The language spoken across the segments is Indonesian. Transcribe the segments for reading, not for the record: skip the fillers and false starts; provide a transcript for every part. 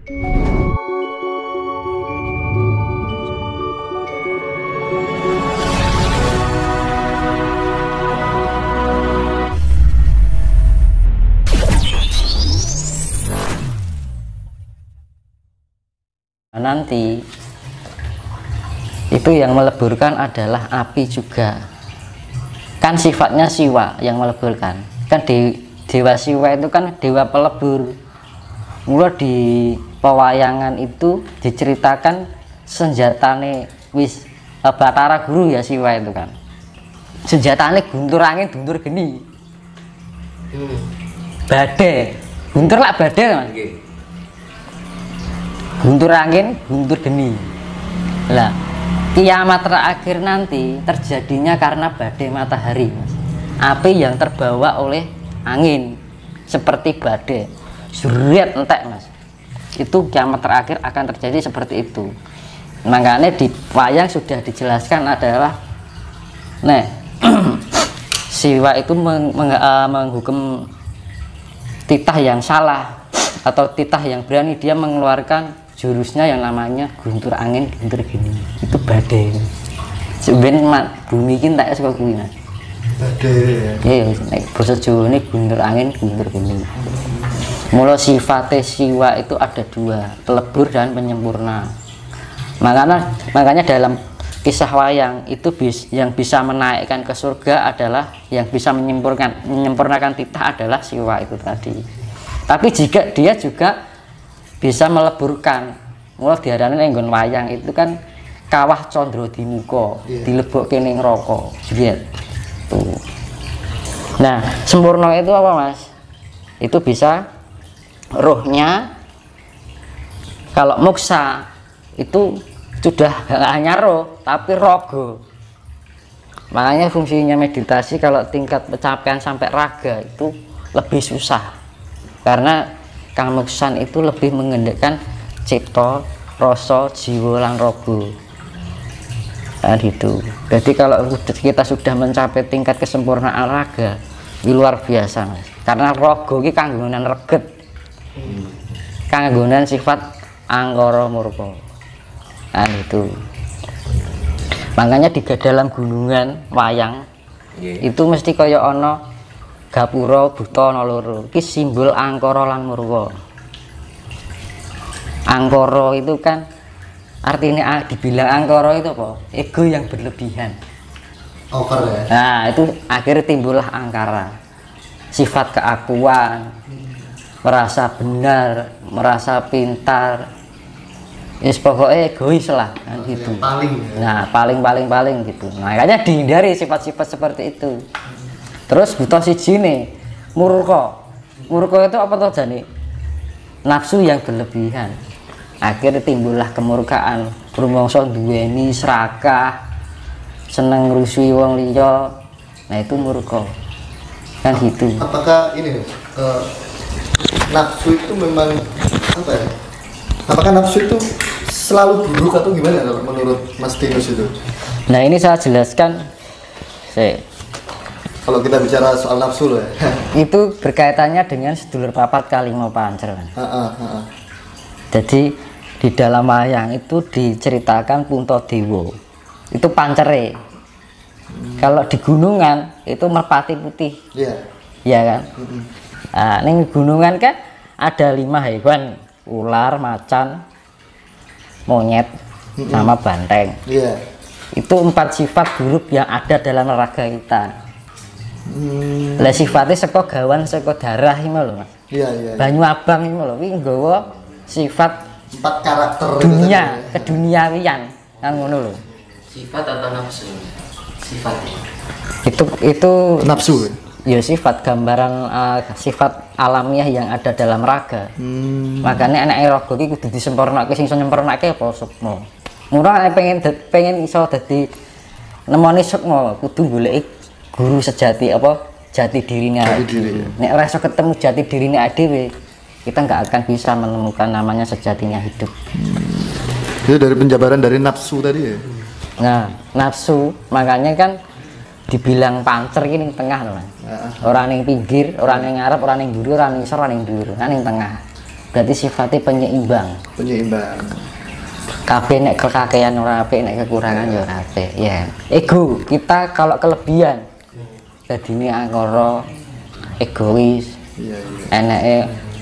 Nanti itu yang meleburkan adalah api juga, kan sifatnya siwa yang meleburkan, kan dewa siwa itu kan dewa pelebur. Mula di pewayangan itu diceritakan senjatane wis Batara Guru ya siwa itu kan, senjatane guntur angin guntur geni, badai guntur lah badai kan, guntur angin guntur geni. Lah kiamat terakhir nanti terjadinya karena badai matahari, Mas. Api yang terbawa oleh angin seperti badai suriat entek, Mas. Itu kiamat terakhir akan terjadi seperti itu. Makanya di wayang sudah dijelaskan adalah siwa itu menghukum titah yang salah atau titah yang berani, dia mengeluarkan jurusnya yang namanya guntur angin guntur geni, itu badai. Sebenarnya bumi ini tak suka kuwi, Mas. Badai. Iya, nek basa Jawa ini guntur angin guntur geni. Mula sifatnya siwa itu ada dua, pelebur dan penyempurna. Makanya dalam kisah wayang itu yang bisa menaikkan ke surga adalah yang bisa menyempurnakan titah adalah siwa itu tadi. Tapi jika dia juga bisa meleburkan, mulai diarani nggon wayang itu kan kawah condro di muka, dilebokke ning neraka. Lihat tuh. Nah, sempurna itu apa, Mas? Itu bisa rohnya, kalau moksa itu sudah hanya roh tapi rogo. Makanya fungsinya meditasi kalau tingkat pencapaian sampai raga itu lebih susah, karena Kang Muksan itu lebih mengendalikan cipta, rasa, jiwa, lan rogo. Nah, gitu. Jadi kalau kita sudah mencapai tingkat kesempurnaan raga, ini luar biasa, Mas. Karena rogo ini kanggonan reget, kanggonan sifat angkara murka. Nah, itu. Makanya di dalam gunungan wayang itu mesti kaya ono gapura buta ana loro. Iki simbol angkara lan murka. Angkara itu kan artinya dibilang angkara itu apa? Ego yang berlebihan. Over ya. Nah, itu akhirnya timbullah angkara. Sifat keakuan, merasa benar, merasa pintar. Yes, pokoknya egois lah kan gitu. Nah, paling gitu. Makanya dihindari sifat-sifat seperti itu. Terus buta siji nih, murka. Murka itu apa tuh jane? Nafsu yang berlebihan. Akhirnya timbullah kemurkaan. Rumangsa duweni serakah, seneng ngrusui wong liya. Nah, itu murka. Kan gitu. Apakah ini nafsu itu memang apa ya? Apakah nafsu itu selalu buruk atau gimana kalau menurut Mas Tinus itu? Nah, ini saya jelaskan. Kalau kita bicara soal nafsu loh ya. Itu berkaitannya dengan sedulur papat kalima pancer. Jadi di dalam wayang itu diceritakan Puntadewa. Itu pancere. Kalau di gunungan itu merpati putih. Iya. Iya kan? Nah, ini gunungan kan ada 5 hewan, ular, macan, monyet, sama banteng. Iya. Itu 4 sifat buruk yang ada dalam raga kita. Lah sifatnya saka gawan saka darah iki lho, Mas. Iya. Banyu abang iki lho, kuwi nggawa sifat 4 karakter dunia, keduniawian kan ngono lho. Sifat atau nafsu? Sifat. Itu nafsu. Ya sifat gambaran sifat alamiah yang ada dalam raga. Makanya anak raga iki kudu disempurnake, sing iso nyempurnake apa sukma. Murah pengen iso dadi nemoni sukma kudu goleki guru sejati apa jati dirinya. Nek ora iso ketemu jati dirinya dhewe, kita nggak akan bisa menemukan namanya sejatinya hidup. Itu dari penjabaran dari nafsu tadi ya. Nah, nafsu makanya kan dibilang pancer ini tengah loh, Mas. Orang yang pinggir, orang yang ngarep, orang yang buru, orang yang isor, orang yang dhuwur, kan yang tengah. berarti sifatnya penyeimbang. Penyeimbang. Kabeh nek kekakean ora apik, nek kekurangan ya ora apik. Ya. Ego, kita kalau kelebihan dadine angkara egois. Iya. Eneke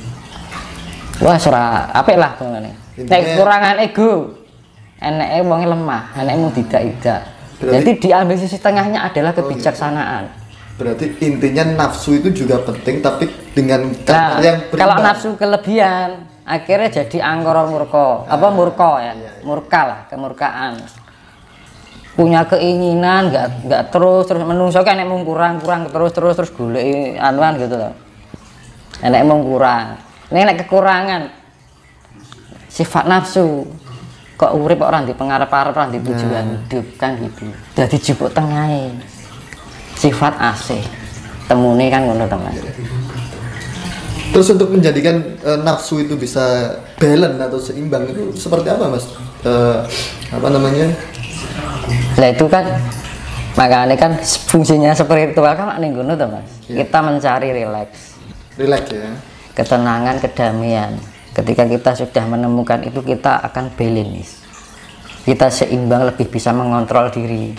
wah ora apik lah ngene. Nek kekurangan ego, eneke wong lemah, eneke mung tidak. Jadi diambil sisi tengahnya adalah kebijaksanaan. Berarti intinya nafsu itu juga penting, tapi dengan Nah, yang berimbang. kalau nafsu kelebihan akhirnya jadi angkara murka, apa murka ya, murka lah, kemurkaan. Punya keinginan nggak terus menungso kan nek mung kurang terus golek anuan gitu loh. Nek mung kurang. Nek kekurangan sifat nafsu kok urip kok ora di pengarep-arep ora di tujuan hidup kan gitu. Dadi jupuk tengahe. Sifat asih. Temune kan ngono teman. Terus untuk menjadikan nafsu itu bisa balance atau seimbang itu seperti apa mas? Apa namanya? Nah itu kan makanya kan fungsinya spiritual kan ning ngono to Mas. Kita mencari rileks. Relax ya. Ketenangan, kedamaian. Ketika kita sudah menemukan itu kita akan balance. Kita seimbang, lebih bisa mengontrol diri.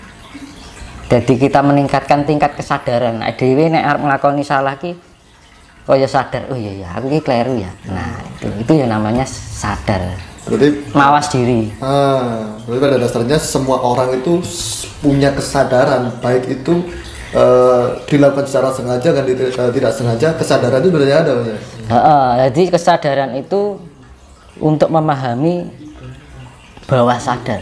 Jadi kita meningkatkan tingkat kesadaran. Dhewe nek arep nglakoni salah ki kaya sadar, oh iya aku ki kleru ya. Nah, itu ya namanya sadar. Berarti Mawas diri. Berarti pada dasarnya semua orang itu punya kesadaran, baik itu dilakukan secara sengaja dan tidak sengaja, kesadaran itu berarti ada Mas. Jadi kesadaran itu untuk memahami bawah sadar.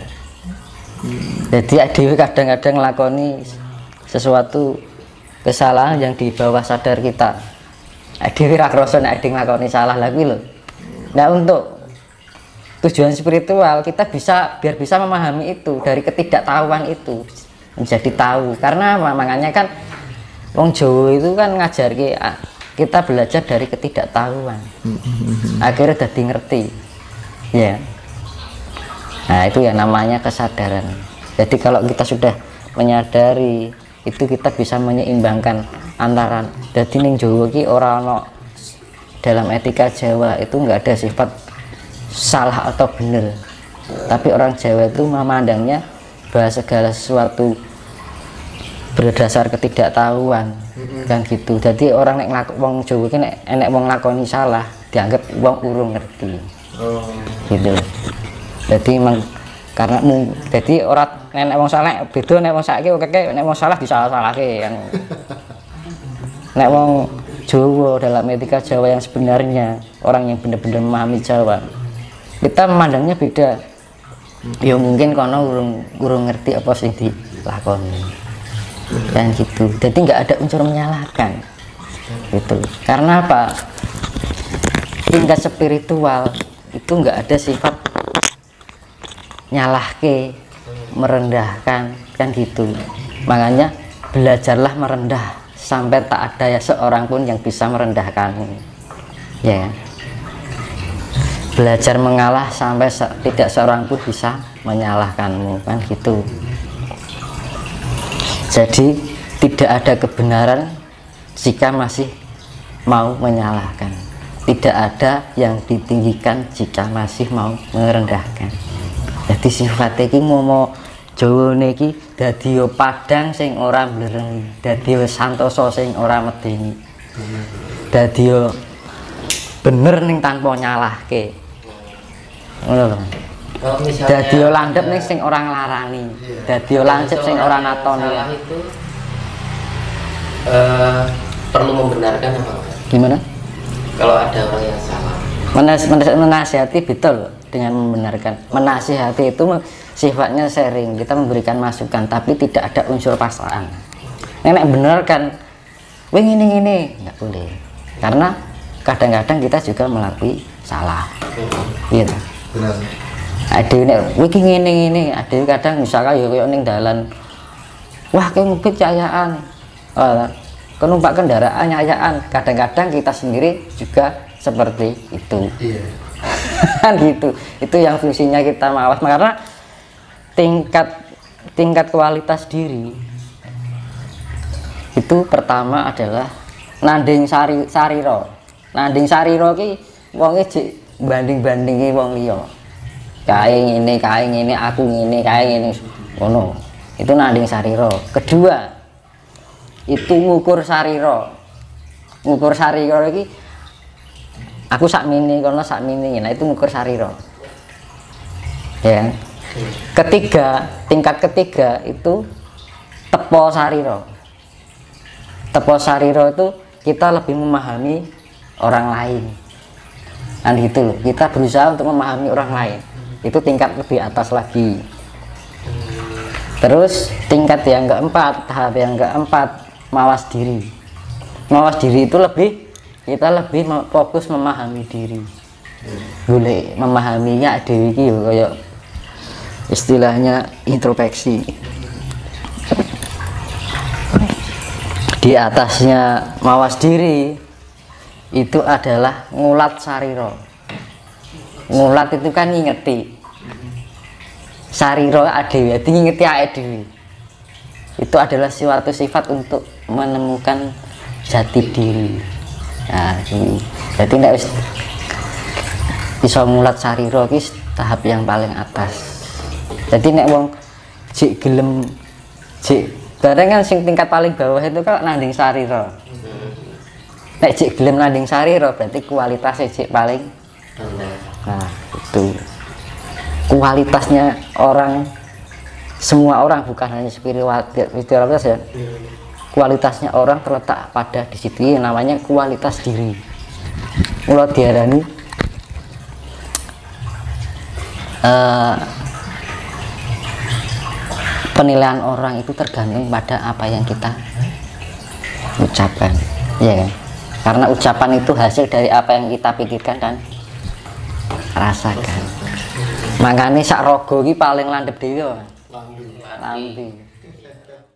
Jadi adewe kadang-kadang nglakoni sesuatu kesalahan yang di bawah sadar kita. Adewe ra krasa nek ade nglakoni salah lagi lho. Nah, untuk tujuan spiritual kita biar bisa memahami itu dari ketidaktahuan itu menjadi tahu. Karena makanya kan wong Jawa itu kan ngajarke kita belajar dari ketidaktahuan. Akhirnya jadi ngerti. Ya. Nah, itu ya namanya kesadaran. Jadi kalau kita sudah menyadari itu kita bisa menyeimbangkan antara jadi ning Jawa ki ora ono dalam etika Jawa itu enggak ada sifat salah atau benar. Tapi orang Jawa itu memandangnya bahwa segala sesuatu berdasar ketidaktahuan kan gitu. Jadi orang nek wong Jawa ki nek enek wong lakoni salah dianggap wong urung ngerti. Gitu. Jadi karena jadi orang nek wong salah beda nek wong saiki okeke nek wong salah disalah-salahke kan. Nek wong Jawa dalam etika Jawa yang sebenarnya orang yang benar-benar memahami Jawa kita memandangnya beda. Ya mungkin kono urung ngerti apa sing dilakoni kan gitu. Jadi nggak ada unsur menyalahkan gitu. Karena apa? Tingkat spiritual itu nggak ada sifat nyalahke, merendahkan kan gitu. Makanya belajarlah merendah sampai tak ada ya seorang pun yang bisa merendahkanmu. Ya. Belajar mengalah sampai tidak seorang pun bisa menyalahkanmu kan gitu. Jadi tidak ada kebenaran jika masih mau menyalahkan. Tidak ada yang ditinggikan jika masih mau merendahkan. Jadi sifatnya iki momo Jawa niki dadi padang sing ora mlereng, dadi santosa sing ora medeni. Dadi bener ning tanpa nyalahke. Ngono lho. Dadi landhep ning sing ora nglarani. Dadi lancip sing ora natoni. Salah itu perlu membenarkan apa enggak? Gimana? Kalau ada orang yang salah. Menasihati betul dengan membenarkan. Menasihati itu sifatnya sharing, kita memberikan masukan tapi tidak ada unsur paksaan. Nenek bener kan ini nggak boleh karena kadang-kadang kita juga melalui salah gitu. Benar. Ada ini ada kadang misalkan ya kayak ning dalan wah kayak ngupit cahayaan numpak kendaraan nyayaan, kadang-kadang kita sendiri juga seperti itu. Iya. Kan gitu. Itu yang fungsinya kita mawas karena tingkat kualitas diri itu pertama adalah nanding sariro. Nanding sariro ki wonge jek banding-bandingi wong liya. Kae ngene, aku ngene, kae ngene. Ngono. Itu nanding sarira. Kedua, itu ngukur sarira. Ngukur sarira iki aku sakmene kono sakmene. Nah, itu ngukur sarira. Ya. Ketiga, tingkat ketiga itu tepo sarira. Tepo sarira itu kita lebih memahami orang lain. Kan gitu loh. Kita berusaha untuk memahami orang lain. Itu tingkat lebih atas lagi. Terus tingkat yang keempat, tahap yang keempat, mawas diri. Mawas diri itu kita lebih fokus memahami diri. Boleh memahaminya diri iki yo kayak istilahnya introspeksi. Di atasnya mawas diri itu adalah ngulat sarira. Ngulat itu kan ngingeti. Sarira adewe, ngingeti awake dhewe. Itu adalah suatu sifat untuk menemukan jati diri. Nah, ini. Jadi nek wis iso ngulat sarira iki tahap yang paling atas. Jadi nek wong jek gelem jek bareng kan sing tingkat paling bawah itu kan nanding sarira. Nek jek gelem nanding sarira berarti kualitasnya jek paling rendah. Nah, itu kualitasnya orang, semua orang, bukan hanya spiritualitas ya. Kualitasnya orang terletak pada di situ, namanya kualitas diri. Mulai diarani penilaian orang itu tergantung pada apa yang kita ucapkan, ya kan? Karena ucapan itu hasil dari apa yang kita pikirkan dan rasakan. Makanya sak rogo iki paling landhep dhewe. Lambe.